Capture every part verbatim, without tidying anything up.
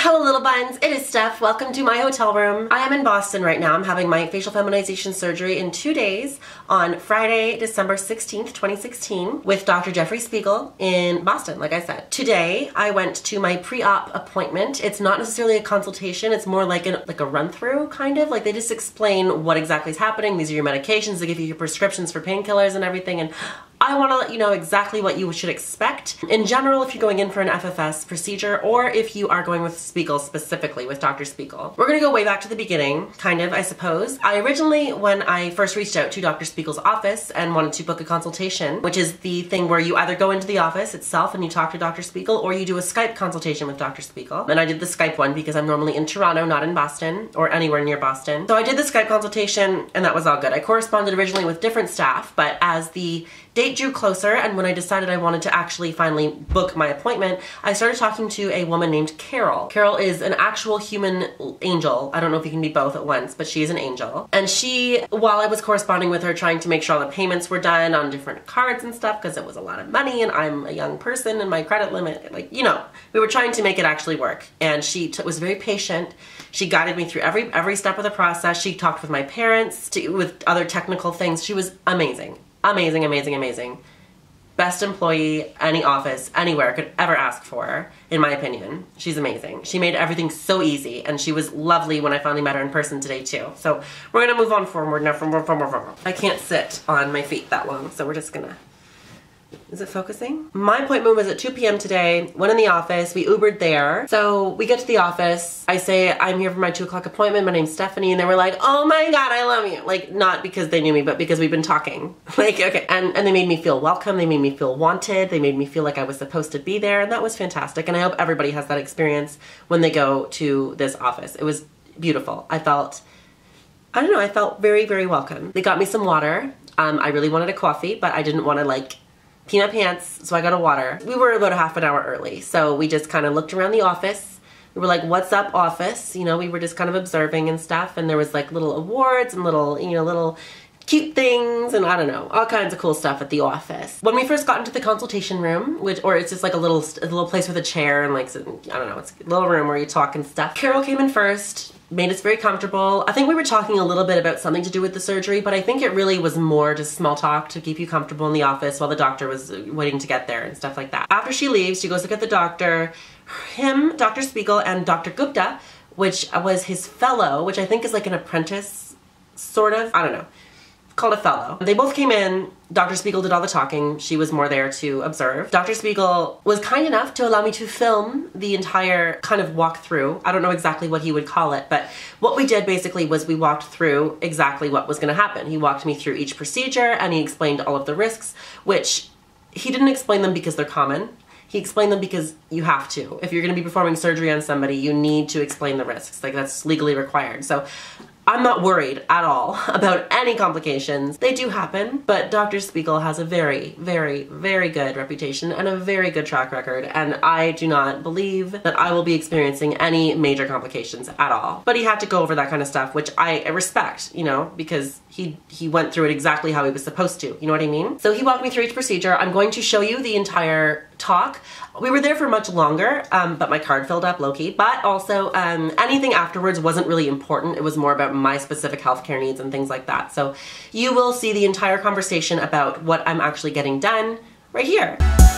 Hello little buns, it is Steph. Welcome to my hotel room. I am in Boston right now. I'm having my facial feminization surgery in two days on Friday, December sixteenth, twenty sixteen with Doctor Jeffrey Spiegel in Boston, like I said. Today, I went to my pre-op appointment. It's not necessarily a consultation, it's more like, an, like a run-through, kind of. Like they just explain what exactly is happening. These are your medications, they give you your prescriptions for painkillers and everything, and I want to let you know exactly what you should expect. In general, if you're going in for an F F S procedure, or if you are going with Spiegel specifically, with Doctor Spiegel. We're gonna go way back to the beginning, kind of, I suppose. I originally, when I first reached out to Doctor Spiegel's office and wanted to book a consultation, which is the thing where you either go into the office itself and you talk to Doctor Spiegel, or you do a Skype consultation with Doctor Spiegel. And I did the Skype one because I'm normally in Toronto, not in Boston, or anywhere near Boston. So I did the Skype consultation and that was all good. I corresponded originally with different staff, but as the date drew closer and when I decided I wanted to actually finally book my appointment, I started talking to a woman named Carol. Carol is an actual human angel. I don't know if you can be both at once, but she is an angel. And she, while I was corresponding with her, trying to make sure all the payments were done on different cards and stuff, because it was a lot of money and I'm a young person and my credit limit, like, you know, we were trying to make it actually work. And she t was very patient. She guided me through every, every step of the process. She talked with my parents, to, with other technical things. She was amazing. Amazing, amazing, amazing. Best employee any office, anywhere could ever ask for, in my opinion. She's amazing. She made everything so easy, and she was lovely when I finally met her in person today too. So we're gonna move on forward now, forward, forward, forward. I can't sit on my feet that long, so we're just gonna... Is it focusing? My appointment was at two P M today. Went in the office, we Ubered there. So we get to the office. I say, I'm here for my two o'clock appointment. My name's Stephanie. And they were like, oh my God, I love you. Like, not because they knew me, but because we've been talking. Like, okay. And, and they made me feel welcome. They made me feel wanted. They made me feel like I was supposed to be there. And that was fantastic. And I hope everybody has that experience when they go to this office. It was beautiful. I felt, I don't know, I felt very, very welcome. They got me some water. Um, I really wanted a coffee, but I didn't want to like pee my pants, so I got a water. We were about a half an hour early, so we just kind of looked around the office. We were like, what's up, office? You know, we were just kind of observing and stuff, and there was like little awards and little, you know, little cute things, and I don't know, all kinds of cool stuff at the office. When we first got into the consultation room, which, or it's just like a little, a little place with a chair and like, I don't know, it's a little room where you talk and stuff. Carol came in first, made us very comfortable. I think we were talking a little bit about something to do with the surgery, but I think it really was more just small talk to keep you comfortable in the office while the doctor was waiting to get there and stuff like that. After she leaves, she goes to get the doctor. Him, Doctor Spiegel, and Doctor Gupta, which was his fellow, which I think is like an apprentice, sort of, I don't know, called a fellow. They both came in. Doctor Spiegel did all the talking. She was more there to observe. Doctor Spiegel was kind enough to allow me to film the entire kind of walkthrough. I don't know exactly what he would call it, but what we did basically was we walked through exactly what was gonna happen. He walked me through each procedure and he explained all of the risks, which he didn't explain them because they're common. He explained them because you have to. If you're gonna be performing surgery on somebody, you need to explain the risks. Like, that's legally required. So I'm not worried at all about any complications. They do happen, but Doctor Spiegel has a very, very, very good reputation and a very good track record, and I do not believe that I will be experiencing any major complications at all. But he had to go over that kind of stuff, which I respect, you know, because he, he went through it exactly how he was supposed to, you know what I mean? So he walked me through each procedure. I'm going to show you the entire talk. We were there for much longer, um, but my card filled up low-key. But also, um, anything afterwards wasn't really important. It was more about my specific healthcare needs and things like that. So you will see the entire conversation about what I'm actually getting done right here.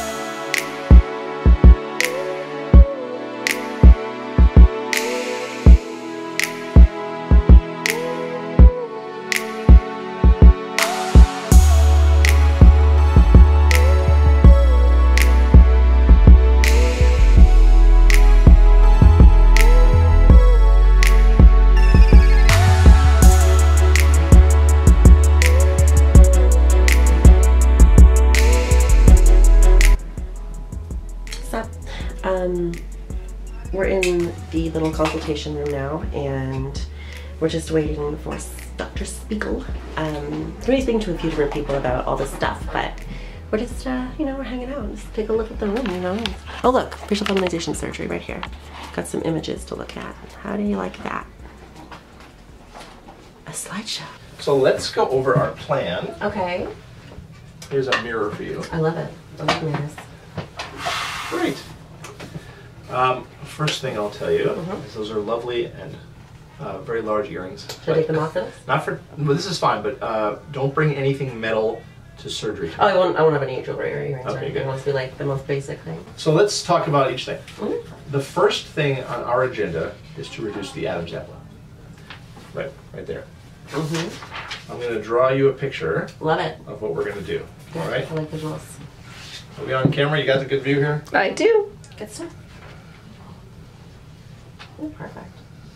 Um, we're in the little consultation room now, and we're just waiting for Doctor Spiegel. Um, we're speaking to a few different people about all this stuff, but we're just, uh, you know, we're hanging out. Just take a look at the room, you know. Oh look, facial feminization surgery right here. Got some images to look at. How do you like that? A slideshow. So let's go over our plan. Okay. Here's a mirror for you. I love it. I love mirrors. Great. Um, first thing I'll tell you Mhm. is those are lovely and uh, very large earrings. Should I take them off then? Not for. Well, this is fine, but uh, don't bring anything metal to surgery. Oh, I won't. I won't have any jewelry or earrings or Okay, anything. good. It wants to be like the most basic thing. So let's talk about each thing. Mhm. The first thing on our agenda is to reduce the Adam's apple. Right, right there. Mm-hmm. I'm going to draw you a picture Love it. of what we're going to do. Good. All right. I like visuals. Are we on camera? You got the good view here? I do. Good stuff. Ooh, perfect.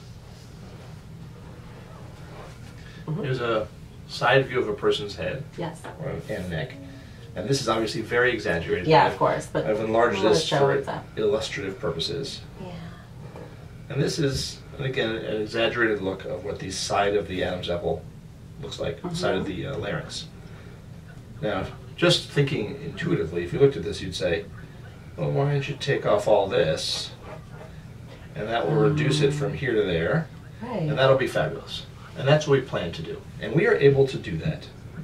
Mhm. Here's a side view of a person's head Yes. or and neck. And this is obviously very exaggerated. Yeah, I've- of course. But I've enlarged I wanna this show for what's up. illustrative purposes. Yeah. And this is, and again, an exaggerated look of what the side of the Adam's apple looks like, the side of the uh, larynx. Now, just thinking intuitively, if you looked at this, you'd say, well, why don't you take off all this? And that will reduce it from here to there, Right. and that'll be fabulous. And that's what we plan to do. And we are able to do that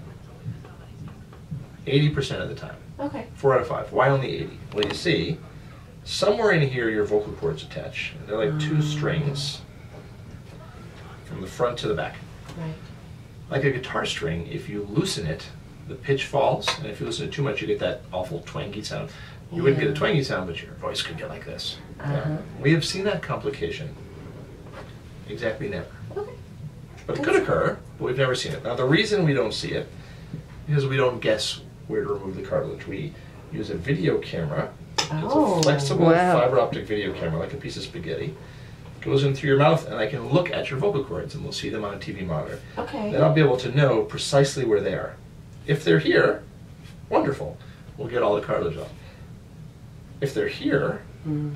eighty percent of the time. Okay. Four out of five. Why only eighty? Well, you see, somewhere in here your vocal cords attach. They're like two strings from the front to the back. Right. Like a guitar string, if you loosen it, the pitch falls, and if you loosen it too much, you get that awful twangy sound. You wouldn't get a Yeah. twangy sound, but your voice could get like this. Uh-huh. Yeah. We have seen that complication exactly never. Okay. But it could occur, but we've never seen it. Now, the reason we don't see it is we don't guess where to remove the cartilage. We use a video camera. Oh. It's a flexible Wow. fiber optic video camera, like a piece of spaghetti. Goes in through your mouth, and I can look at your vocal cords, and we'll see them on a T V monitor. Okay. Then I'll be able to know precisely where they are. If they're here, wonderful. We'll get all the cartilage off. If they're here, Mm.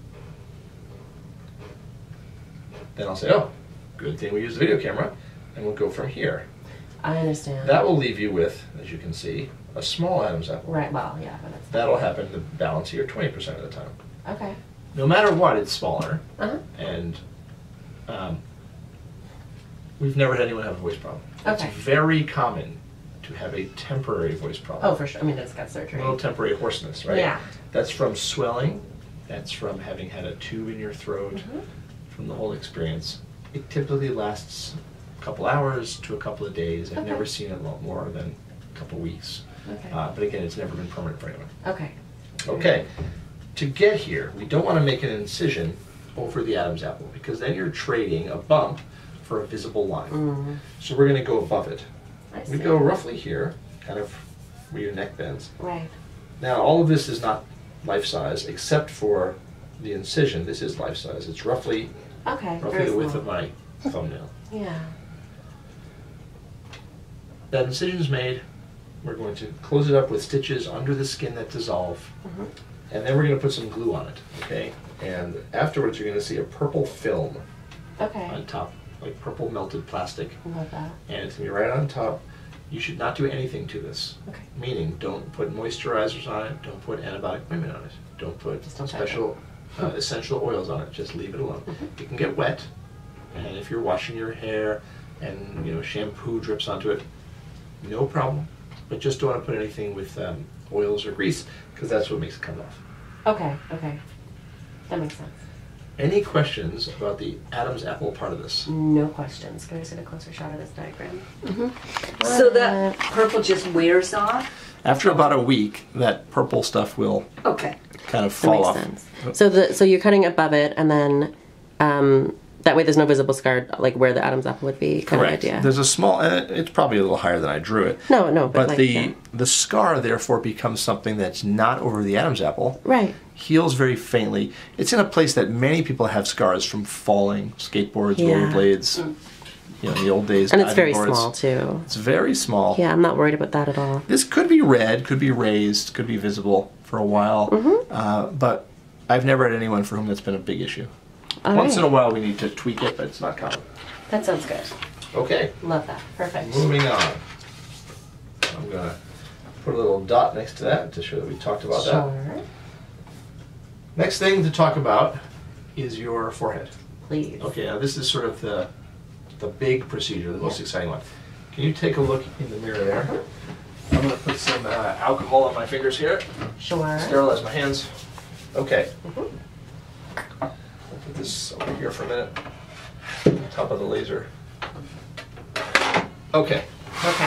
then I'll say, oh, good thing we use the video camera, and we'll go from here. I understand. That will leave you with, as you can see, a small Adam's apple. Right. Well, yeah, but it's That'll happen the balance here twenty percent of the time. okay. No matter what, it's smaller, Uh huh. and um, we've never had anyone have a voice problem. Okay. It's very common to have a temporary voice problem. Oh, for sure. I mean, it's got surgery. A little temporary hoarseness, right? Yeah. That's from swelling. That's from having had a tube in your throat. Mhm. From the whole experience. It typically lasts a couple hours to a couple of days. I've Okay. never seen it a lot more than a couple weeks. Okay. Uh, but again, it's never been permanent for anyone. Okay. Okay, to get here, we don't want to make an incision over the Adam's apple because then you're trading a bump for a visible line. Mm. So we're going to go above it. I We see. go roughly here, kind of where your neck bends. Right. Now, all of this is not life size except for the incision. This is life size. It's roughly Okay. roughly very the width small. of my thumbnail. Yeah. That incision is made. We're going to close it up with stitches under the skin that dissolve. Mhm. And then we're going to put some glue on it, okay? And afterwards, you're going to see a purple film Okay. on top, like purple melted plastic. Love that. And it's going to be right on top. You should not do anything to this. Okay. Meaning, don't put moisturizers on it. Don't put antibiotic ointment on it. Don't put Just don't touch special uh, essential oils on it. Just leave it alone. Mhm. It can get wet, and if you're washing your hair and you know shampoo drips onto it, no problem. But just don't want to put anything with um, oils or grease because that's what makes it come off. Okay. Okay. That makes sense. Any questions about the Adam's apple part of this? No questions. Can I just get a closer shot of this diagram? So that purple just wears off? After about a week, that purple stuff will Okay. kind of That fall makes off. sense. So the so you're cutting above it, and then um, that way there's no visible scar, like where the Adam's apple would be. Kind Correct. of idea. There's a small. Uh, it's probably a little higher than I drew it. No, no, but, But like, the yeah. the scar therefore becomes something that's not over the Adam's apple. Right. Heals very faintly. It's in a place that many people have scars from falling, skateboards, Yeah. rollerblades. You know, in the old days. And it's diving very boards. small too. It's very small. Yeah, I'm not worried about that at all. This could be red, could be raised, could be visible for a while, Mm-hmm. uh, but I've never had anyone for whom that's been a big issue. All Once right. in a while we need to tweak it, but it's not common. That sounds good. Okay, Love that. Perfect. moving on. I'm going to put a little dot next to that to show that we talked about that. Sure. Next thing to talk about is your forehead. Please. Okay, now this is sort of the the big procedure, the most Yeah. exciting one. Can you take a look in the mirror there? I'm going to put some uh, alcohol on my fingers here. Sure. Sterilize my hands. Okay. Mhm. put this over here for a minute. Top of the laser. Okay. Okay.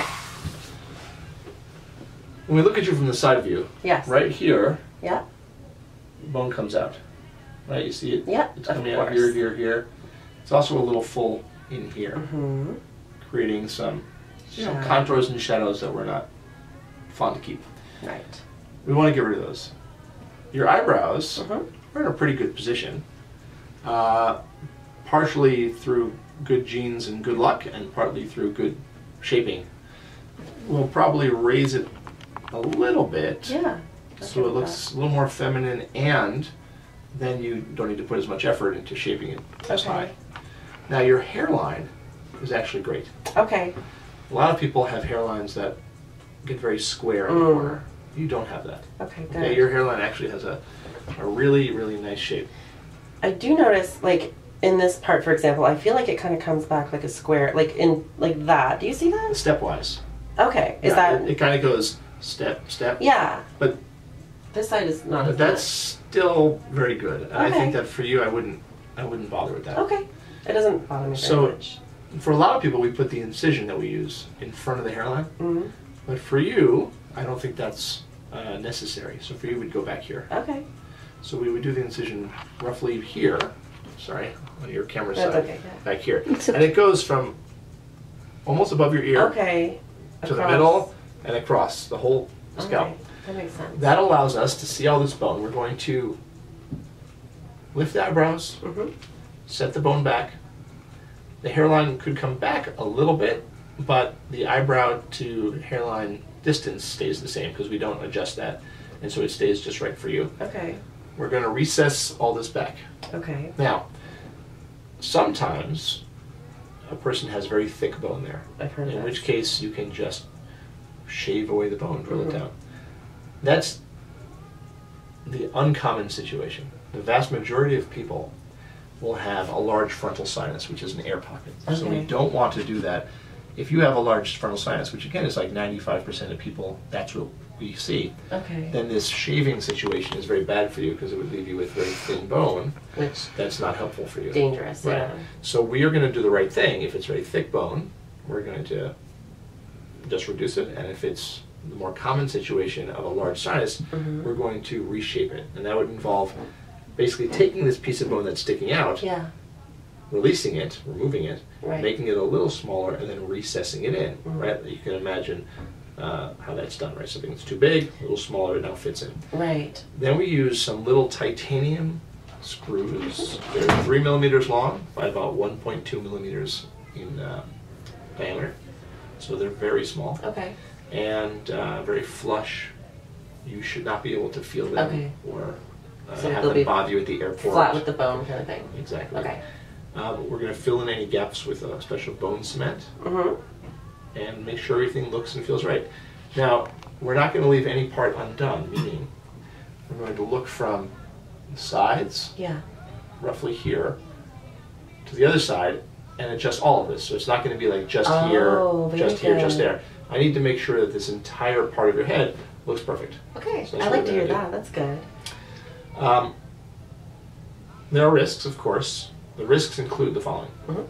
When we look at you from the side view, Yes. right here, Yeah. bone comes out. Right, you see it? Yeah, It's of coming out course. here, here, here. It's also a little full in here, Mm-hmm. creating some you know, Shadow. contours and shadows that we're not fond to keep. Right. We want to get rid of those. Your eyebrows Mm-hmm. are in a pretty good position, uh, partially through good genes and good luck, and partly through good shaping. We'll probably raise it a little bit, Yeah. so it looks a little more feminine, and then you don't need to put as much effort into shaping it as Okay. high. Now your hairline is actually great. Okay. A lot of people have hairlines that get very square in the Mm. corner. You don't have that. Okay, good. Okay, your hairline actually has a, a really, really nice shape. I do notice, like, in this part, for example, I feel like it kind of comes back like a square, like in, like that. Do you see that? Stepwise. Okay. Is Yeah, that, It, it kind of goes step, step. yeah. But This side is not as that's still very good. And I Okay. think that for you, I wouldn't, I wouldn't bother with that. much. Okay. It doesn't bother me very So- much. For a lot of people, we put the incision that we use in front of the hairline. Mm-hmm. But for you, I don't think that's uh, necessary. So for you, we'd go back here. Okay. So we would do the incision roughly here. Sorry, on your camera That's side. okay, yeah. Back here. It's a- And it goes from almost above your ear Okay. to the Across. middle and across the whole scalp. Okay. That makes sense. That allows us to see all this bone. We're going to lift the eyebrows, Mm-hmm. set the bone back. The hairline could come back a little bit, but the eyebrow to hairline distance stays the same because we don't adjust that. And so it stays just right for you. Okay. We're going to recess all this back. Okay. Now, sometimes a person has very thick bone there, I've heard in that. which case you can just shave away the bone, drill Mhm. it down. That's the uncommon situation. The vast majority of people will have a large frontal sinus, which is an air pocket. So we Okay. don't want to do that. If you have a large frontal sinus, which again is like ninety-five percent of people, that's what we see, Okay. then this shaving situation is very bad for you because it would leave you with very thin bone. Which That's not helpful for you. dangerous. Right. Yeah. So we are going to do the right thing. If it's very thick bone, we're going to just reduce it. And if it's the more common situation of a large sinus, Mhm. we're going to reshape it. And that would involve basically taking this piece of bone that's sticking out, Yeah. releasing it, removing it, Right. making it a little smaller, and then recessing it in. Mhm. Right? You can imagine uh, how that's done. Right? Something that's too big, a little smaller, it now fits in. Right. Then we use some little titanium screws. They're three millimeters long by about one point two millimeters in uh, diameter. So they're very small Okay. and uh, very flush. You should not be able to feel them Okay. or uh, So have they'll them be bother you at the airport. Flat with the bone kind of thing. Exactly. Okay. Um, we're going to fill in any gaps with a special bone cement Mm-hmm. and make sure everything looks and feels right. Now, we're not going to leave any part undone, meaning we're going to look from the sides, Yeah. roughly here, to the other side, and adjust all of this. So it's not going to be like just Oh, here, very just here, just good. there. I need to make sure that this entire part of your head looks perfect. Okay. So I that's like what to we're hear gonna that. That's good. Um, there are risks, of course. The risks include the following. Mhm.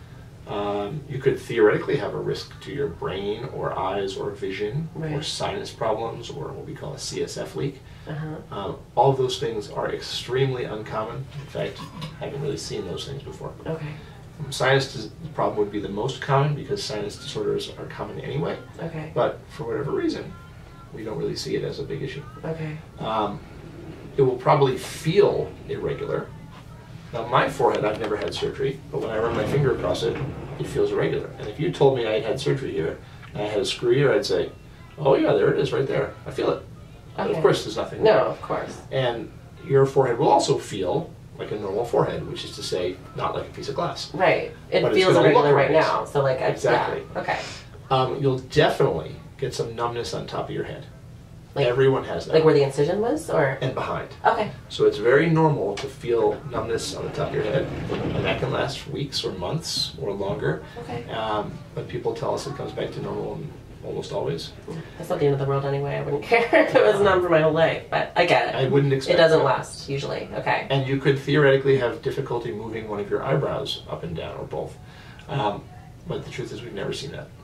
Um, you could theoretically have a risk to your brain or eyes or vision or Right. sinus problems or what we call a C S F leak. Uh-huh. Um, all of those things are extremely uncommon. In fact, I haven't really seen those things before. Okay. Um, sinus dis- problem would be the most common because sinus disorders are common anyway, Okay. but for whatever reason, we don't really see it as a big issue. Okay. Um, it will probably feel irregular. Now, my forehead, I've never had surgery, but when I run my finger across it, it feels irregular. And if you told me I had had surgery here and I had a screw here, I'd say, oh yeah, there it is right there. I feel it. But Okay. of course, there's nothing No, there. of course. And your forehead will also feel like a normal forehead, which is to say, not like a piece of glass. Right. It But it's feels gonna irregular look right right. now. So like I Exactly. Yeah. Okay. Um, you'll definitely get some numbness on top of your head. Like- Everyone has that. Like where the incision was, or and behind. okay. So it's very normal to feel numbness on the top of your head, and that can last weeks or months or longer. Okay. Um, but people tell us it comes back to normal in almost always. That's not the end of the world anyway. I wouldn't care if it was numb for my whole life, but I get it. I wouldn't expect It doesn't that. last usually. Okay. And you could theoretically have difficulty moving one of your eyebrows up and down, or both. Um, but the truth is, we've never seen that.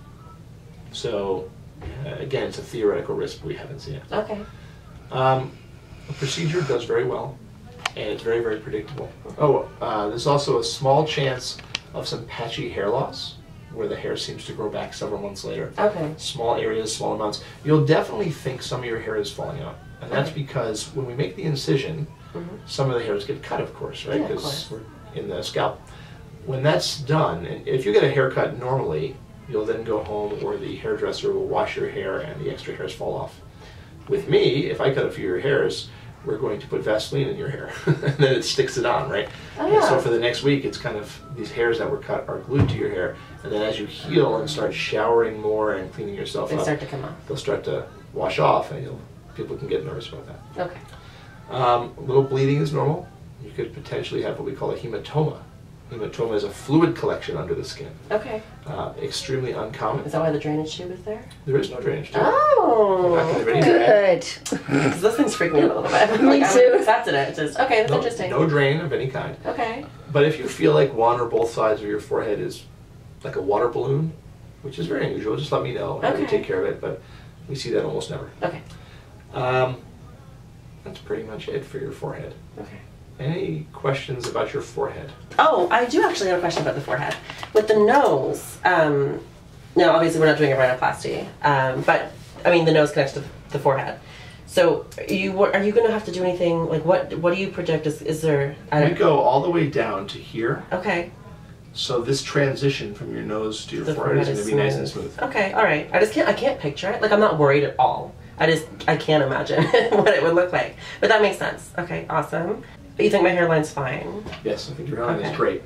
So, uh, again, it's a theoretical risk, but we haven't seen it. Okay. Um, the procedure does very well, and it's very, very predictable. Oh, uh, there's also a small chance of some patchy hair loss, where the hair seems to grow back several months later. Okay. Small areas, small amounts. You'll definitely think some of your hair is falling out. And that's Okay. because when we make the incision, Mm-hmm. some of the hairs get cut, of course, right? Yeah, of Because course. we're in the scalp. When that's done, and if you get a haircut normally, you'll then go home, or the hairdresser will wash your hair and the extra hairs fall off. With me, if I cut a few of your hairs, we're going to put Vaseline in your hair, and then it sticks it on, right? Oh, And so yeah. for the next week, it's kind of, these hairs that were cut are glued to your hair, and then as you heal and start showering more and cleaning yourself They up, start to come off. they'll start to wash off, and you'll, people can get nervous about that. Okay. Um, a little bleeding is normal. You could potentially have what we call a hematoma. Hematoma is a fluid collection under the skin. Okay. Uh, extremely uncommon. Is that why the drainage tube is there? There is no drainage to it. Oh. Not gonna be any Good. Because those things freak me out a little bit. Me like, I too. would accepted it. It's just okay. That's No, interesting. no drain of any kind. Okay. But if you feel like one or both sides of your forehead is like a water balloon, which is very unusual, just let me know and we Okay. take care of it. But we see that almost never. Okay. Um, that's pretty much it for your forehead. Okay. Any questions about your forehead? Oh, I do actually have a question about the forehead. With the nose, um, now obviously we're not doing a rhinoplasty, um, but I mean the nose connects to the forehead. So are you are you going to have to do anything like what? What do you project? Is is there? I We don't, go all the way down to here. okay. So this transition from your nose to your The forehead is forehead going to is be nice and smooth. Okay, all right. I just can't. I can't picture it. Like I'm not worried at all. I just I can't imagine what it would look like. But that makes sense. Okay, awesome. But you think my hairline's fine? Yes, I think your hairline Okay. is great.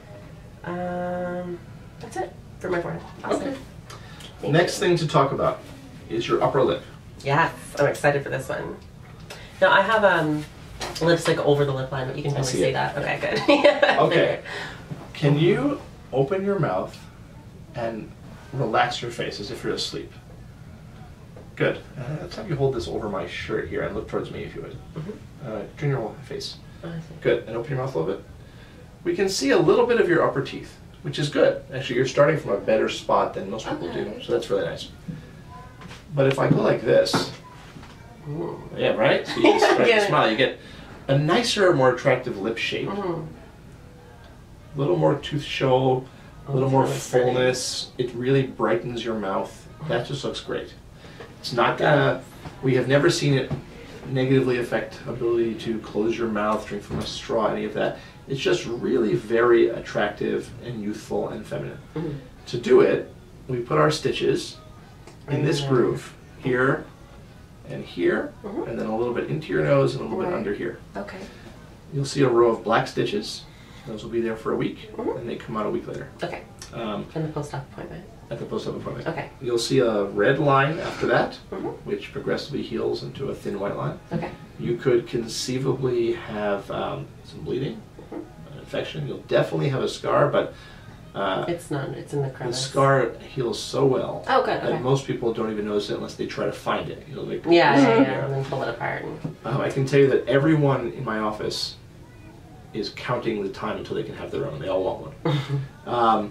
Um, that's it for my forehead. Awesome. Okay. Thank Next you. thing to talk about is your upper lip. Yes, I'm excited for this one. Now I have um lipstick over the lip line, but you can I really see see it. that. Okay, good. Yeah, Okay. Can you open your mouth and relax your face as if you're asleep? Good. Uh, let's have you hold this over my shirt here and look towards me if you would. Mhm. Uh, turn your whole face. I see. Good. And open your mouth a little bit. We can see a little bit of your upper teeth, which is good. Actually, you're starting from a better spot than most people do, Okay. so that's really nice. But if I go like this, Ooh. yeah, right? So you just start Yeah. to smile, you get a nicer, more attractive lip shape. Mhm. A little more tooth show, a little Oh, more that's really pretty. fullness. It really brightens your mouth. That just looks great. It's not gonna, we have never seen it negatively affect ability to close your mouth, drink from a straw, any of that. It's just really very attractive and youthful and feminine. Mhm. To do it, we put our stitches in this Mhm. groove, here and here, Mhm. and then a little bit into your nose and a little bit Right. under here. Okay. You'll see a row of black stitches. Those will be there for a week, Mhm. and they come out a week later. Okay. Um, And the post-op appointment. at the post-op appointment. Okay. You'll see a red line after that, Mhm. which progressively heals into a thin white line. Okay. You could conceivably have um, some bleeding, Mhm. an infection. You'll definitely have a scar, but uh, It's none. It's in the the crevice. scar heals so well Oh, good. that Okay. most people don't even notice it unless they try to find it. You know, like, Yeah, yeah, Yeah. yeah. And then pull it apart. And, Um, I can tell you that everyone in my office is counting the time until they can have their own. They all want one. um,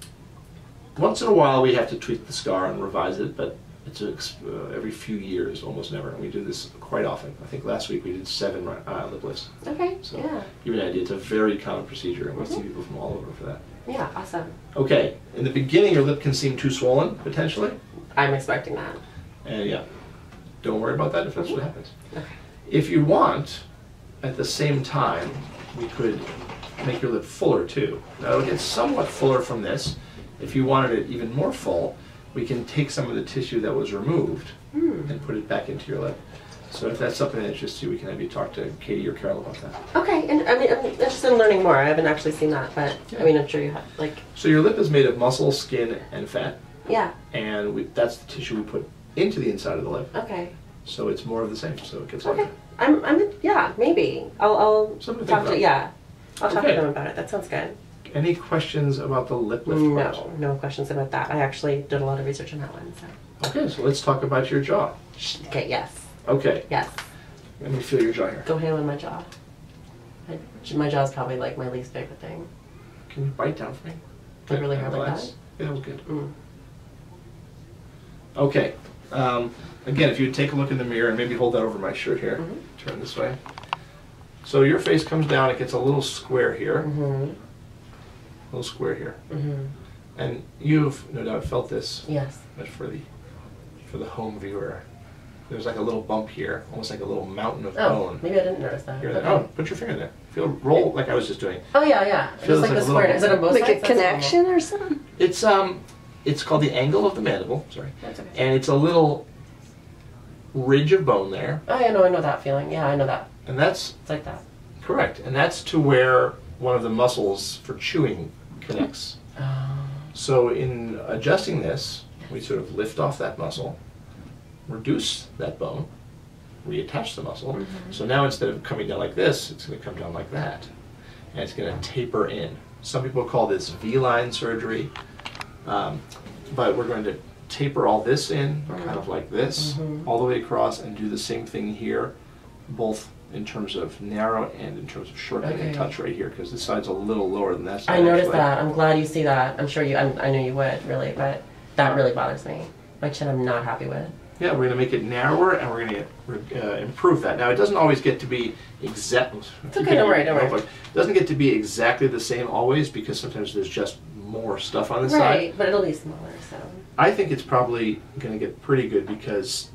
once in a while, we have to tweak the scar and revise it, but it's a, uh, every few years, almost never. And we do this quite often. I think last week we did seven uh, lip lifts. okay. So Yeah. give you an idea, it's a very common procedure, and we see Mhm. people from all over for that. Yeah. Awesome. Okay, in the beginning, your lip can seem too swollen, potentially. I'm expecting that. And yeah, don't worry about that if that's what happens. Okay. If you want, at the same time, we could make your lip fuller too. Now it'll get somewhat fuller from this. If you wanted it even more full, we can take some of the tissue that was removed Hmm. and put it back into your lip. So if that's something that interests you, we can have you talk to Katie or Carol about that. Okay. And I mean, I'm interested in learning more. I haven't actually seen that, but I mean, I'm sure you have. Like, So your lip is made of muscle, skin, and fat, yeah. and we, that's the tissue we put into the inside of the lip. Okay. So it's more of the same, so it gets Okay. larger. I'm. I'm. Yeah. Maybe. I'll. I'll Something to talk think to. about. Yeah. I'll talk Okay. to them about it. That sounds good. Any questions about the lip lift part? No, no questions about that. I actually did a lot of research on that one. So. Okay, so let's talk about your jaw. Okay, yes. Okay. Yes. Let me feel your jaw here. Go ham on my jaw. I, my jaw is probably like my least favorite thing. Can you bite down for me? Like really hard like that? Yeah, that was good. Mm. Okay. Um, again, if you would take a look in the mirror and maybe hold that over my shirt here. Mm-hmm. Turn this way. So your face comes down, it gets a little square here. Mm-hmm. A little square here. Mm-hmm. And you've no doubt felt this. Yes. But for the for the home viewer, there's like a little bump here, almost like a little mountain of Oh, bone. maybe I didn't notice that. Here, Okay. oh, put your finger there. Feel roll like I was just doing. Oh yeah, yeah. Feels Just like, like the a little- square. Is it on both Like sides? a That's connection or something? It's um, it's called the angle of the mandible. Sorry. That's okay. And it's a little ridge of bone there, Oh yeah, no, I know that feeling. Yeah, I know that. and that's It's like that. correct. And that's to where one of the muscles for chewing connects. Oh. So in adjusting this, we sort of lift off that muscle, reduce that bone, reattach the muscle. Mm-hmm. So now instead of coming down like this, it's going to come down like that. And it's going to taper in. Some people call this V-line surgery. Um, but we're going to taper all this in, kind of like this, Mhm. all the way across, and do the same thing here, both in terms of narrow and in terms of shortening and Okay. touch right here, because this side's a little lower than that side. I noticed actually. that. I'm glad you see that. I'm sure you. I'm, I knew you would really, but that really bothers me. My chin, I'm not happy with. Yeah, we're going to make it narrower, and we're going to uh, improve that. Now, it doesn't always get to be exact. It's okay, don't worry, don't worry. It doesn't get to be exactly the same always, because sometimes there's just more stuff on the side. Right, but it'll be smaller. So. I think it's probably going to get pretty good because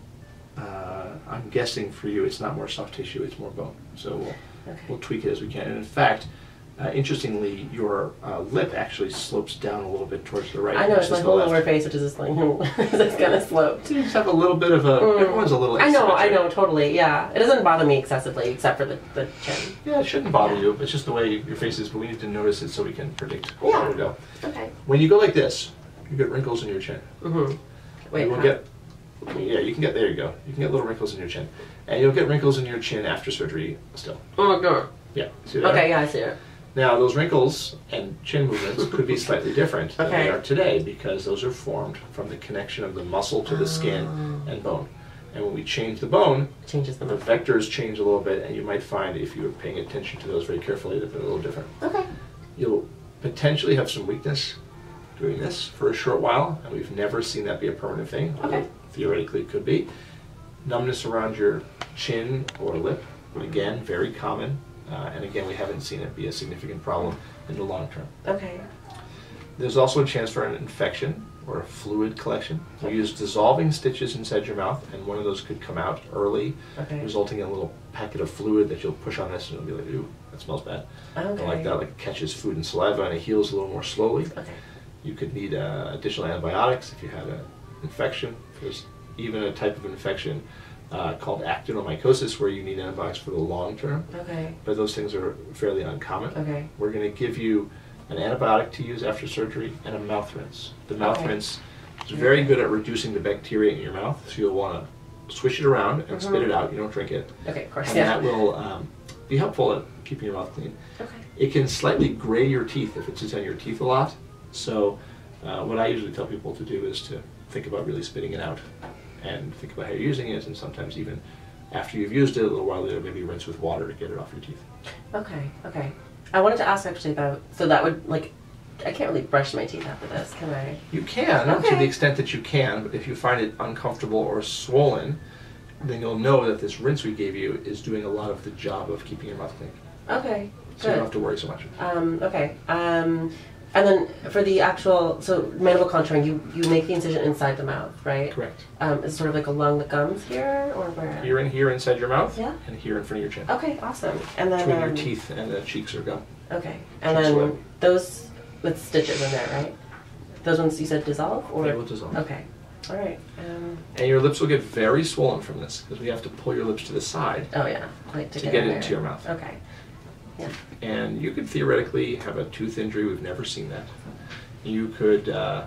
uh, I'm guessing for you it's not more soft tissue, it's more bone. So we'll, Okay. we'll tweak it as we can. And in fact, uh, interestingly, your uh, lip actually slopes down a little bit towards the right. I know it's versus my the whole left. lower face, which is just like it's kind of sloped. So you just have a little bit of a. Mm. Everyone's a little. I know, I asymmetric. know, totally. Yeah, it doesn't bother me excessively, except for the, the chin. Yeah, it shouldn't bother Yeah. you. It's just the way your face is, but we need to notice it so we can predict Yeah. where to go. Okay. When you go like this, you get wrinkles in your chin. Mhm. Wait. you will huh? get. Yeah, you can get. There you go. You can get little wrinkles in your chin, and you'll get wrinkles in your chin after surgery still. Oh my god. Yeah. See that? Okay. Yeah, I see it. Now, those wrinkles and chin movements could be slightly different than Okay. they are today because those are formed from the connection of the muscle to the skin and bone. And when we change the bone, Changes the the mood. vectors change a little bit, and you might find if you were paying attention to those very carefully that they're a little different. Okay. You'll potentially have some weakness doing this for a short while, and we've never seen that be a permanent thing, although Okay. theoretically it could be. Numbness around your chin or lip, again, very common, uh, and again, we haven't seen it be a significant problem in the long term. Okay. There's also a chance for an infection or a fluid collection. We use dissolving stitches inside your mouth, and one of those could come out early, Okay. resulting in a little packet of fluid that you'll push on this, and it'll be like, ooh, that smells bad. Okay. And like that, like it catches food and saliva, and it heals a little more slowly. Okay. You could need uh, additional antibiotics if you had an infection. There's even a type of infection uh, called actinomycosis where you need antibiotics for the long term, Okay. but those things are fairly uncommon. Okay. We're going to give you an antibiotic to use after surgery and a mouth rinse. The mouth Okay. rinse is very good at reducing the bacteria in your mouth, so you'll want to swish it around and spit it out. You don't drink it. Okay. Of course. And Yeah. that will um, be helpful at keeping your mouth clean. Okay. It can slightly gray your teeth if it sits on your teeth a lot. So uh, what I usually tell people to do is to think about really spitting it out and think about how you're using it, and sometimes even after you've used it a little while later, maybe rinse with water to get it off your teeth. Okay. Okay. I wanted to ask actually about so that would like I can't really brush my teeth after this, can I? You can, to Okay. the extent that you can, but if you find it uncomfortable or swollen, then you'll know that this rinse we gave you is doing a lot of the job of keeping your mouth clean. Okay. So you don't Good. have to worry so much. Um, okay. Um, and then for the actual, so mandible contouring, you, you make the incision inside the mouth, right? Correct. Um, is it sort of like along the gums here, or where? Here and here inside your mouth, Yeah. and here in front of your chin. Okay, awesome. And then Between um, your teeth and the cheeks are gum. Okay. And Cheeks then lip. those with stitches in there, right? Those ones you said dissolve, or They will dissolve. Okay. All right. Um, And your lips will get very swollen from this because we have to pull your lips to the side oh yeah, like to, to get, get in it into there. your mouth. Okay. Yeah. And you could theoretically have a tooth injury. We've never seen that. You could, uh,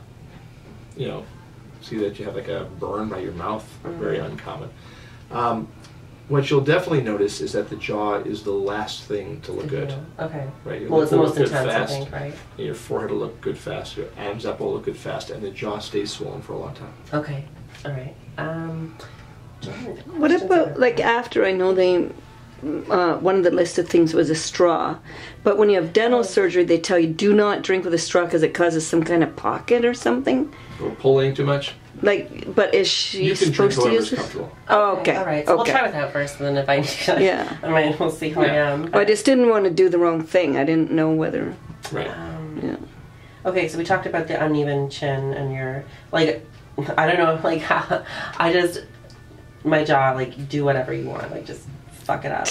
you know, see that you have like a burn by your mouth. Mhm. Very uncommon. Um, What you'll definitely notice is that the jaw is the last thing to look good. Okay. Right? Your Well, lip it's the will most look good intense, I fast, think, right? and your forehead will look good fast. Your Adam's apple will look good fast, and the jaw stays swollen for a long time. Okay. All right. Um, What about, like, after I know they, uh, one of the listed things was a straw, but when you have dental surgery, they tell you do not drink with a straw because it causes some kind of pocket or something. Or pulling too much. Like, but is she You can drink supposed to whatever's use this? comfortable. Oh, okay. All right. So okay. we'll try without first, and then if I need, Yeah. I mean, we'll see how I Yeah. am. Well, I just didn't want to do the wrong thing. I didn't know whether. Right. Um, Yeah. Okay, so we talked about the uneven chin and your, like, I don't know, like, how, I just, my jaw, like, do whatever you want, like, just fuck it up.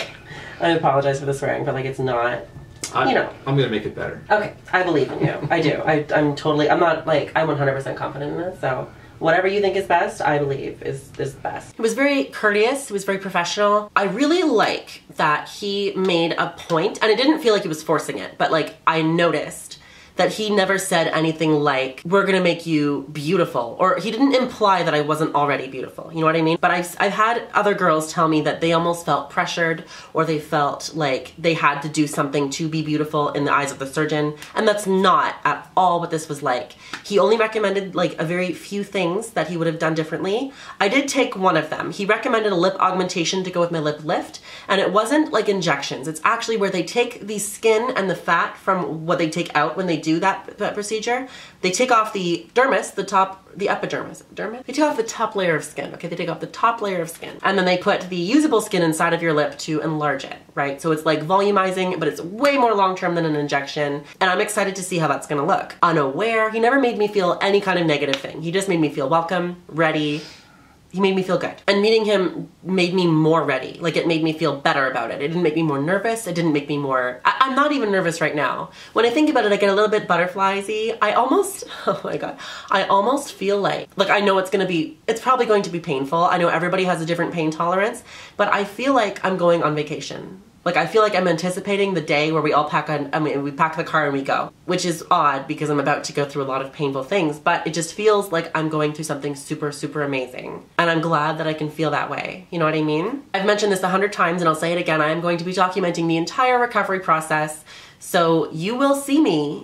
I apologize for the swearing, but, like, it's not, I, you know. I'm going to make it better. Okay, I believe in you. I do. I, I'm totally, I'm not, like, I'm one hundred percent confident in this, so whatever you think is best, I believe is, is best. He was very courteous, he was very professional. I really like that he made a point, and it didn't feel like he was forcing it, but, like, I noticed that he never said anything like, we're gonna make you beautiful, or he didn't imply that I wasn't already beautiful, you know what I mean? But I've, I've had other girls tell me that they almost felt pressured, or they felt like they had to do something to be beautiful in the eyes of the surgeon, and that's not at all what this was like. He only recommended like a very few things that he would have done differently. I did take one of them. He recommended a lip augmentation to go with my lip lift, and it wasn't like injections. It's actually where they take the skin and the fat from what they take out when they do that, that procedure. They take off the dermis, the top, the epidermis, dermis? They take off the top layer of skin, okay? They take off the top layer of skin. And then they put the usable skin inside of your lip to enlarge it, right? So it's like volumizing, but it's way more long-term than an injection. And I'm excited to see how that's gonna look. Unaware, he never made me feel any kind of negative thing. He just made me feel welcome, ready. He made me feel good. And meeting him made me more ready. Like, it made me feel better about it. It didn't make me more nervous. It didn't make me more... I, I'm not even nervous right now. When I think about it, I get a little bit butterfliesy. I almost... Oh my God. I almost feel like... Like, I know it's gonna be... It's probably going to be painful. I know everybody has a different pain tolerance. But I feel like I'm going on vacation. Like, I feel like I'm anticipating the day where we all pack on, I mean, we pack the car and we go, which is odd because I'm about to go through a lot of painful things, but it just feels like I'm going through something super, super amazing. And I'm glad that I can feel that way. You know what I mean? I've mentioned this a hundred times and I'll say it again. I am going to be documenting the entire recovery process. So you will see me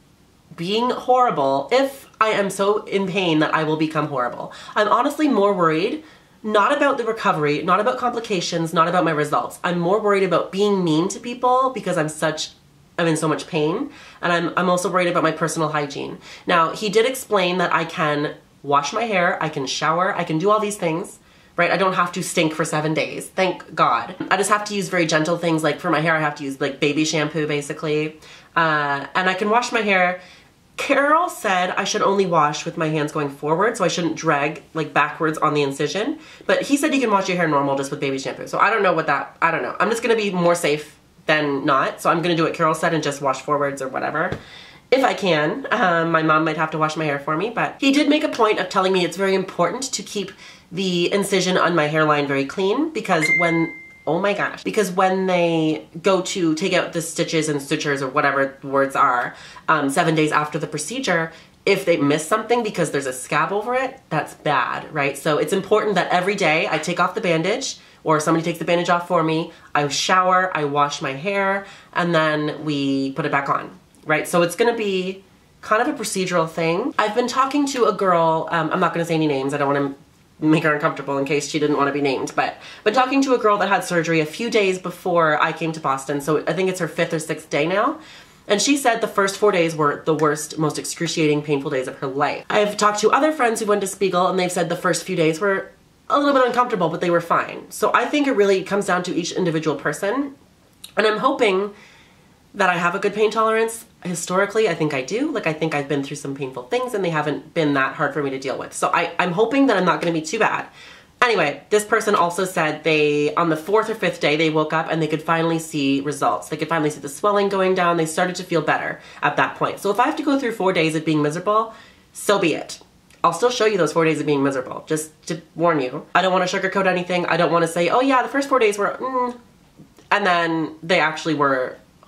being horrible if I am so in pain that I will become horrible. I'm honestly more worried not about the recovery, not about complications, not about my results. I'm more worried about being mean to people because I'm such, I'm in so much pain. And I'm, I'm also worried about my personal hygiene. Now, he did explain that I can wash my hair, I can shower, I can do all these things, right? I don't have to stink for seven days, thank God. I just have to use very gentle things. Like for my hair, I have to use like baby shampoo basically. Uh, and I can wash my hair. Carol said I should only wash with my hands going forward, so I shouldn't drag like backwards on the incision. But he said you can wash your hair normal just with baby shampoo. So I don't know what that, I don't know. I'm just gonna be more safe than not. So I'm gonna do what Carol said and just wash forwards or whatever. If I can. Um, my mom might have to wash my hair for me, but he did make a point of telling me it's very important to keep the incision on my hairline very clean because when oh my gosh. Because when they go to take out the stitches and sutures or whatever the words are, um, seven days after the procedure, if they miss something because there's a scab over it, that's bad, right? So it's important that every day I take off the bandage or somebody takes the bandage off for me, I shower, I wash my hair, and then we put it back on, right? So it's gonna be kind of a procedural thing. I've been talking to a girl, um, I'm not gonna say any names, I don't wanna make her uncomfortable in case she didn't want to be named, but but talking to a girl that had surgery a few days before I came to Boston, so I think it's her fifth or sixth day now, and she said the first four days were the worst, most excruciating, painful days of her life. I've talked to other friends who went to Spiegel and they've said the first few days were a little bit uncomfortable, but they were fine. So I think it really comes down to each individual person, and I'm hoping that I have a good pain tolerance. Historically, I think I do. Like, I think I've been through some painful things and they haven't been that hard for me to deal with. So I, I'm hoping that I'm not gonna be too bad. Anyway, this person also said they, on the fourth or fifth day, they woke up and they could finally see results. They could finally see the swelling going down. They started to feel better at that point. So if I have to go through four days of being miserable, so be it. I'll still show you those four days of being miserable, just to warn you. I don't wanna sugarcoat anything. I don't wanna say, oh yeah, the first four days were, mm, and then they actually were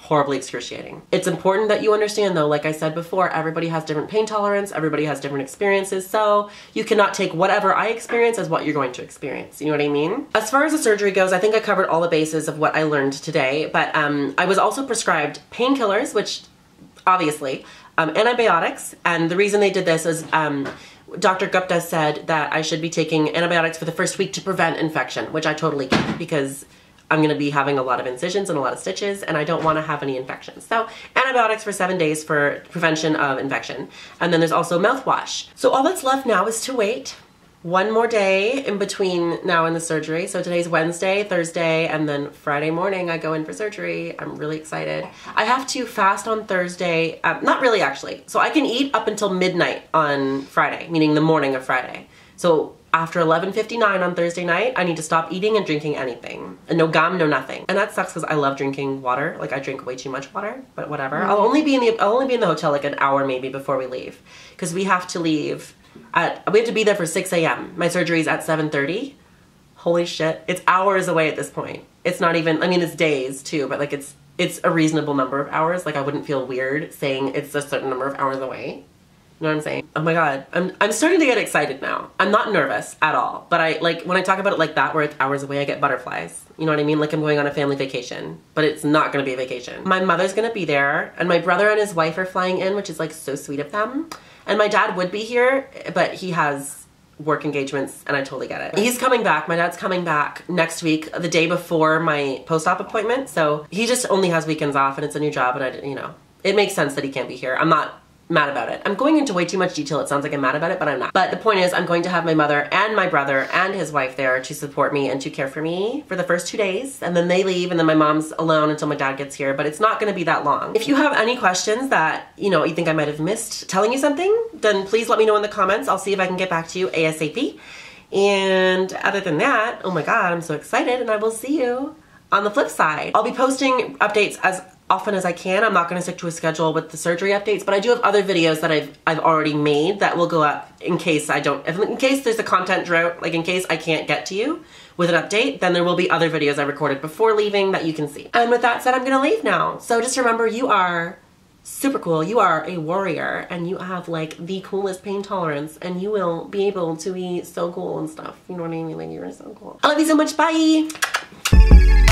horribly excruciating. It's important that you understand though, like I said before, everybody has different pain tolerance, everybody has different experiences, so you cannot take whatever I experience as what you're going to experience. You know what I mean? As far as the surgery goes, I think I covered all the bases of what I learned today, but um, I was also prescribed painkillers, which obviously, um, antibiotics, and the reason they did this is um, Doctor Gupta said that I should be taking antibiotics for the first week to prevent infection, which I totally get because I'm going to be having a lot of incisions and a lot of stitches and I don't want to have any infections. So antibiotics for seven days for prevention of infection. And then there's also mouthwash. So all that's left now is to wait one more day in between now and the surgery. So today's Wednesday, Thursday, and then Friday morning I go in for surgery. I'm really excited. I have to fast on Thursday. Um, not really actually. So I can eat up until midnight on Friday, meaning the morning of Friday. So after eleven fifty-nine on Thursday night, I need to stop eating and drinking anything. And no gum, no nothing. And that sucks because I love drinking water. Like I drink way too much water, but whatever. Mm-hmm. I'll only be in the I'll only be in the hotel like an hour maybe before we leave. Because we have to leave at we have to be there for six A M My surgery's at seven thirty. Holy shit. It's hours away at this point. It's not even I mean it's days too, but like it's it's a reasonable number of hours. Like I wouldn't feel weird saying it's a certain number of hours away. You know what I'm saying? Oh my God, I'm, I'm starting to get excited now. I'm not nervous at all, but I like, when I talk about it like that, where it's hours away, I get butterflies. You know what I mean? Like I'm going on a family vacation, but it's not gonna be a vacation. My mother's gonna be there, and my brother and his wife are flying in, which is like so sweet of them. And my dad would be here, but he has work engagements, and I totally get it. He's coming back, my dad's coming back next week, the day before my post-op appointment, so he just only has weekends off, and it's a new job, and I, you know, it makes sense that he can't be here. I'm not mad about it. I'm going into way too much detail. It sounds like I'm mad about it, but I'm not. But the point is, I'm going to have my mother and my brother and his wife there to support me and to care for me for the first two days. And then they leave, and then my mom's alone until my dad gets here, but it's not gonna be that long. If you have any questions that, you know, you think I might have missed telling you something, then please let me know in the comments. I'll see if I can get back to you ASAP. And other than that, oh my God, I'm so excited, and I will see you on the flip side. I'll be posting updates as often as I can. I'm not gonna stick to a schedule with the surgery updates, but I do have other videos that I've I've already made that will go up in case I don't, if, in case there's a content drought, like in case I can't get to you with an update, then there will be other videos I recorded before leaving that you can see. And with that said, I'm gonna leave now. So just remember, you are super cool. You are a warrior, and you have like the coolest pain tolerance, and you will be able to be so cool and stuff. You know what I mean? Like you're so cool. I love you so much. Bye.